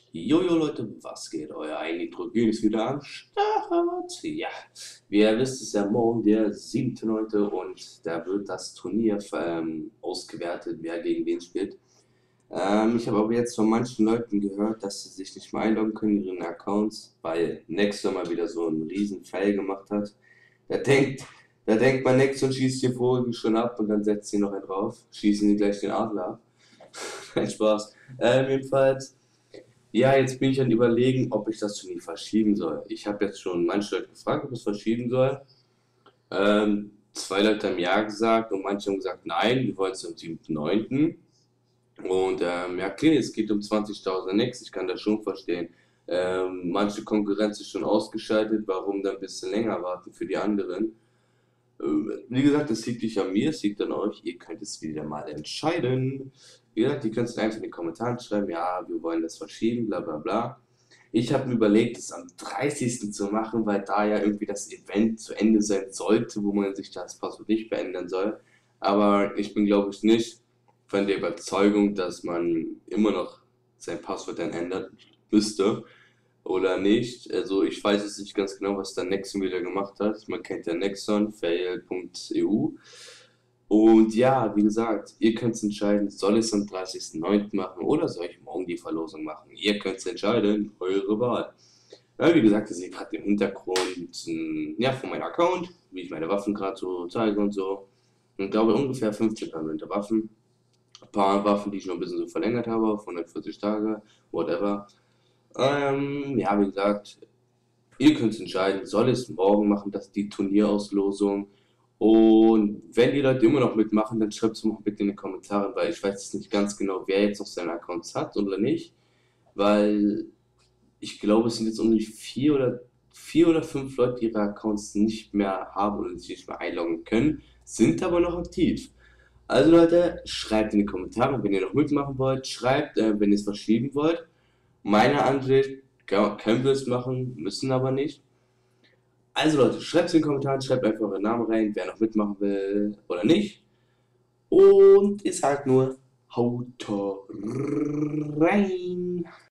Jojo Leute, was geht? Euer Nitrogen ist wieder am Start. Ja, wie ihr wisst, ist ja morgen der 7.9. und da wird das Turnier ausgewertet, wer gegen wen spielt. Ich habe aber jetzt von manchen Leuten gehört, dass sie sich nicht mehr einloggen können in ihren Accounts, weil Nexon mal wieder so einen riesen Fail gemacht hat. Da denkt, da denkt man, Nexon schießt den Vogel schon ab und dann setzt sie noch einen drauf, schießen die gleich den Adler ab. Kein Spaß. Jedenfalls. Ja, jetzt bin ich an überlegen, ob ich das Turnier verschieben soll. Ich habe jetzt schon manche Leute gefragt, ob ich es verschieben soll. Zwei Leute haben ja gesagt und manche haben gesagt, nein, wir wollen es am 7.9. Und ja, okay, es geht um 20.000 nix, ich kann das schon verstehen. Manche Konkurrenz ist schon ausgeschaltet, warum dann ein bisschen länger warten für die anderen? Wie gesagt, es liegt nicht an mir, es liegt an euch. Ihr könnt es wieder mal entscheiden. Wie gesagt, ihr könnt es einfach in die Kommentare schreiben, ja, wir wollen das verschieben, bla bla bla. Ich habe mir überlegt, es am 30. zu machen, weil da ja irgendwie das Event zu Ende sein sollte, wo man sich das Passwort nicht beenden soll. Aber ich bin, glaube ich, nicht von der Überzeugung, dass man immer noch sein Passwort dann ändern müsste oder nicht. Also ich weiß jetzt nicht ganz genau, was der Nexon wieder gemacht hat. Man kennt ja Nexon, fail.eu. Und ja, wie gesagt, ihr könnt es entscheiden, soll ich es am 30.09. machen oder soll ich morgen die Verlosung machen? Ihr könnt es entscheiden, eure Wahl. Ja, wie gesagt, ihr seht gerade im Hintergrund ja, von meinem Account, wie ich meine Waffen gerade so zeige und so. Und ich glaube ungefähr 15 permanente Waffen. Ein paar Waffen, die ich noch ein bisschen so verlängert habe, auf 140 Tage, whatever. Ja, wie gesagt, ihr könnt es entscheiden, soll ich es morgen machen, dass die Turnierauslosung. Und wenn die Leute immer noch mitmachen, dann schreibt es mal bitte in die Kommentare, weil ich weiß jetzt nicht ganz genau, wer jetzt noch seine Accounts hat oder nicht. Weil ich glaube, es sind jetzt irgendwie vier oder fünf Leute, die ihre Accounts nicht mehr haben oder sich nicht mehr einloggen können, sind aber noch aktiv. Also Leute, schreibt in die Kommentare, wenn ihr noch mitmachen wollt. Schreibt, wenn ihr es verschieben wollt. Meiner Ansicht können wir es machen, müssen aber nicht. Also Leute, schreibt es in die Kommentare, schreibt einfach euren Namen rein, wer noch mitmachen will oder nicht. Und ich sag nur, haut rein.